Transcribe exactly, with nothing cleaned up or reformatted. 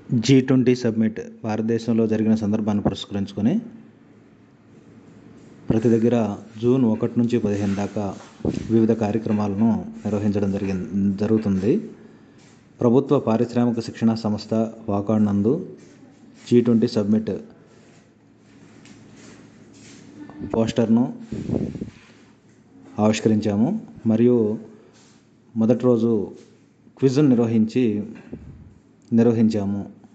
G twenty summit భారతదేశంలో జరిగిన సందర్భాన్ని పురస్కరించుకొని ప్రతి దగ్గర జూన్ ఒకటి నుంచి పదిహేను దాకా వివిధ కార్యక్రమాలను నిర్వహించడం జరిగింది జరుగుతుంది. ప్రభుత్వ పారిశ్రామిక శిక్షణా సంస్థ వాకాడ్ నందు జీ ట్వంటీ సమ్మిట్ పోస్టర్ను ఆవిష్కరించాము. మరియు మొదటి రోజు క్విజ్ను నిర్వహించి నిర్వహించాము